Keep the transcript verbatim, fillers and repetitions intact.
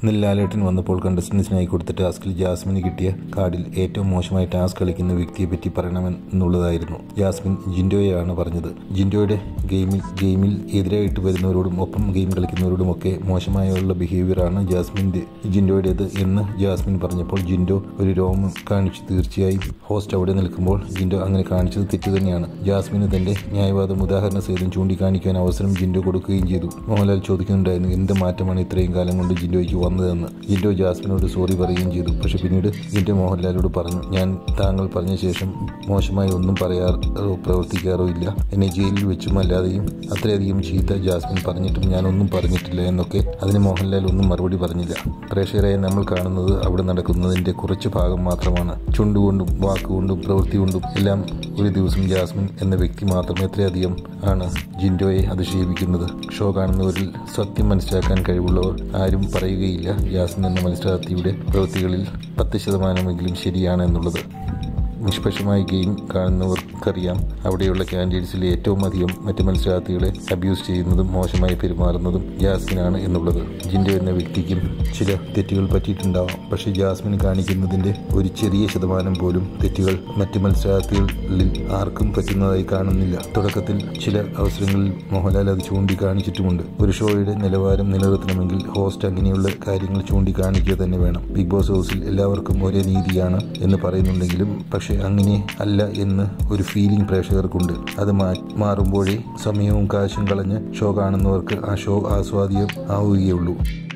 ഇന്നലെ ലാലേട്ടൻ വന്നപ്പോൾ കണ്ടസ്റ്റൻസിനായി കൊടുത്ത ടാസ്കിൽ ജാസ്മിന് കിട്ടിയ കാർഡിൽ ഏറ്റവും മോശമായി ടാസ്ക് കളിക്കുന്ന വ്യക്തിയെ പറ്റി പറയണമെന്നുള്ളതായിരുന്നു. ജാസ്മിൻ ജിൻഡോയെയാണ് പറഞ്ഞത്. ജിൻഡോയുടെ ഗെയിമിൽ ഗെയിമിൽ എതിരായിട്ട് വരുന്നവരോടും ഒപ്പം ഗെയിം കളിക്കുന്നവരോടുമൊക്കെ മോശമായുള്ള ബിഹേവിയറാണ് ജാസ്മിൻ്റെ ജിൻഡോയുടേത് എന്ന് ജാസ്മിൻ പറഞ്ഞപ്പോൾ ജിൻഡോ ഒരു രോമം കാണിച്ചു. തീർച്ചയായും ഹോസ്റ്റ് അവിടെ നിൽക്കുമ്പോൾ ജിൻഡോ അങ്ങനെ കാണിച്ചത് തെറ്റ് തന്നെയാണ്. ജാസ്മിന് തന്റെ ന്യായവാദം ഉദാഹരണ സഹിതം ചൂണ്ടിക്കാണിക്കാൻ അവസരം ജിൻഡോ കൊടുക്കുകയും ചെയ്തു. മോഹൻലാൽ ചോദിക്കുന്നുണ്ടായിരുന്നു എന്ത് മാറ്റമാണ് ഇത്രയും കാലം കൊണ്ട് ജിൻഡോയ്ക്ക് വന്നതെന്ന്. ജിൻഡോ ജാസ്മിനോട് സോറി പറയുകയും ചെയ്തു. പക്ഷെ പിന്നീട് ജിൻഡോ മോഹൻലാലോട് പറഞ്ഞു, ഞാൻ താങ്കൾ പറഞ്ഞ ശേഷം മോശമായി ഒന്നും പറയാറോ പ്രവർത്തിക്കാറോ ഇല്ല. എന്നെ ജയിലിൽ വെച്ചും അല്ലാതെയും അത്രയധികം ചീത്ത ജാസ്മിൻ പറഞ്ഞിട്ടും ഞാനൊന്നും പറഞ്ഞിട്ടില്ല എന്നൊക്കെ. അതിന് മോഹൻലാൽ ഒന്നും മറുപടി പറഞ്ഞില്ല. പ്രേക്ഷകരായി നമ്മൾ കാണുന്നത് അവിടെ നടക്കുന്നതിന്റെ കുറച്ച് ഭാഗം മാത്രമാണ്. ചുണ്ടുകൊണ്ടും വാക്കുകൊണ്ടും പ്രവൃത്തി കൊണ്ടും എല്ലാം ഒരു ദിവസം ജാസ്മിൻ എന്ന വ്യക്തി മാത്രം എത്രയധികം ആണ് ജിൻഡോയെ അധിക്ഷേപിക്കുന്നത്. ഷോ കാണുന്നവരിൽ സത്യം മനസ്സിലാക്കാൻ കഴിവുള്ളവർ ആരും പറയുകയില്ല ജാസ്മിൻ എന്ന മത്സരാർത്ഥിയുടെ പ്രവൃത്തികളിൽ പത്ത് ശതമാനമെങ്കിലും ശരിയാണ് എന്നുള്ളത്. നിഷ്പക്ഷമായി ഗെയിം കാണുന്നവർക്കറിയാം അവിടെയുള്ള കാൻഡിഡേറ്റ്സിൽ ഏറ്റവും അധികം മറ്റ് മത്സരാർത്ഥികളെ അബ്യൂസ് ചെയ്യുന്നതും മോശമായി പെരുമാറുന്നതും ജാസ്മിനാണ് എന്നുള്ളത്. ജിൻഡോ എന്ന വ്യക്തിക്കും ചില തെറ്റുകൾ പറ്റിയിട്ടുണ്ടാവാം. പക്ഷേ ജാസ്മിൻ കാണിക്കുന്നതിൻ്റെ ഒരു ചെറിയ ശതമാനം പോലും തെറ്റുകൾ മറ്റ് മത്സരാർത്ഥികളിൽ ആർക്കും പറ്റുന്നതായി കാണുന്നില്ല. തുടക്കത്തിൽ ചില അവസരങ്ങളിൽ മോഹൻലാൽ അത് ചൂണ്ടിക്കാണിച്ചിട്ടുമുണ്ട്. ഒരു ഷോയുടെ നിലവാരം നിലനിർത്തണമെങ്കിൽ ഹോസ്റ്റ് അങ്ങനെയുള്ള കാര്യങ്ങൾ ചൂണ്ടിക്കാണിക്കുക തന്നെ വേണം. ബിഗ് ബോസ് ഹൗസിൽ എല്ലാവർക്കും ഒരേ നീതിയാണ് എന്ന് പറയുന്നുണ്ടെങ്കിലും പക്ഷേ അങ്ങനെ അല്ല എന്ന് ഒരു ഫീലിംഗ് പ്രേക്ഷകർക്കുണ്ട്. അത് മാറുമ്പോഴേ സമയവും കാശും കളഞ്ഞ് ഷോ കാണുന്നവർക്ക് ആ ഷോ ആസ്വാദ്യം ആവുകയുള്ളൂ.